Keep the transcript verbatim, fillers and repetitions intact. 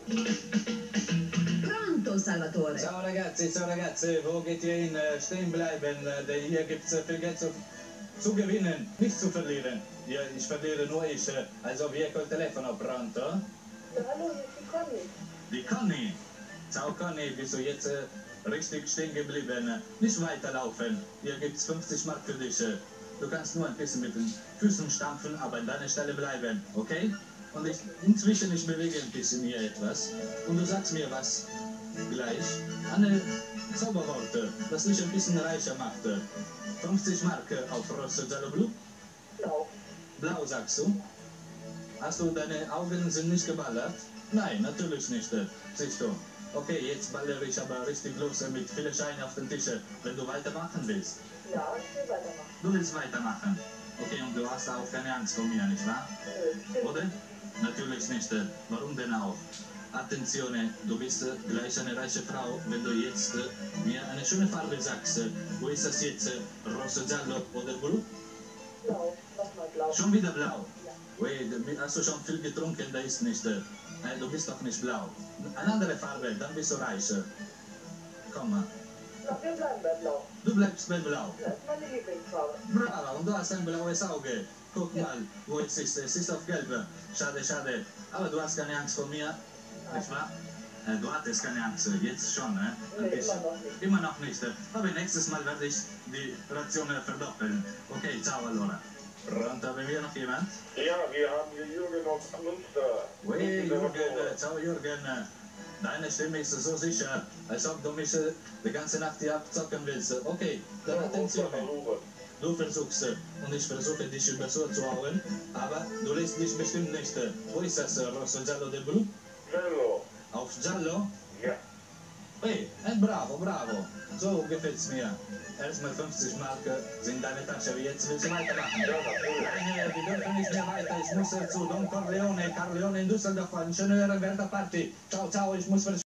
Pronto, Salvatore? Ciao ragazzi, ciao ragazzi, wo geht ihr hin? Äh, Stehen bleiben, äh, denn hier gibt es äh, viel Geld zu, zu gewinnen, nicht zu verlieren. Ja, ich verliere nur ich, äh, also wie col telefono, pronto? Hallo, hier ist die Conny. Die Conny. Ciao Conny, bist du jetzt äh, richtig stehen geblieben? Äh, Nicht weiterlaufen, hier gibt es fünfzig Mark für dich. Äh. Du kannst nur ein bisschen mit den Füßen stampfen, aber an deiner Stelle bleiben, okay? Und ich, inzwischen, ich bewege ein bisschen hier etwas. Und du sagst mir was gleich. Eine Zauberworte, das dich ein bisschen reicher macht. fünfzig Mark auf Rosso Giallo Blu. Blau. Blau sagst du? Hast du, deine Augen sind nicht geballert? Nein, natürlich nicht. Siehst du. Okay, jetzt ballere ich aber richtig los mit vielen Scheinen auf den Tisch, wenn du weitermachen willst. Ja, ich will weitermachen. Du willst weitermachen. Okay, und du hast auch keine Angst vor mir, nicht wahr? Nö, Oder? Natürlich nicht. Warum denn auch? Attenzione, du bist äh, gleich eine reiche Frau, wenn du jetzt äh, mir eine schöne Farbe sagst. Äh, wo ist das jetzt? Äh, Rosso, Giallo oder Blu? Blau. Mach mal blau. Schon wieder blau? Ja. Wait, hast du schon viel getrunken? Da ist nicht. Äh, du bist doch nicht blau. Eine andere Farbe, dann bist du reich. Komm mal. Na, wir bleiben bei blau. Du bleibst bei blau. Das ist meine Lieblingsfarbe. Brava, und du hast ein blaues Auge. Guck mal, wo es ist. Es ist auf gelb. Schade, schade. Aber du hast keine Angst vor mir. Nicht wahr? Äh, du hattest keine Angst, jetzt schon, ne? Nee, immer noch nicht. Immer noch nicht. Aber nächstes Mal werde ich die Ration verdoppeln. Okay, ciao allora. Pronto, haben wir noch jemand? Ja, wir haben hier Jürgen aus Münster. Hey, Jürgen, äh, ciao Jürgen. Deine Stimme ist so sicher, als ob du mich äh, die ganze Nacht hier abzocken willst. Okay, dann Attention. Du versuchst äh, und ich versuche dich übers Ohr zu hauen, aber du lässt dich bestimmt nicht. Äh, wo ist das, äh, Rosso Giallo de Blu? Giallo. Auf Giallo? Ja. Hey, eh, bravo, bravo. So gefällt's mir. Erstmal fünfzig Mark sind deine Tasche. Jetzt willst du weitermachen. Ja, natürlich. Nein, wir dürfen nicht mehr weiter. Ich muss äh, zu Don Corleone, Corleone in Düsseldorf. Eine schöne Ehrenwerter Party. Ciao, ciao, ich muss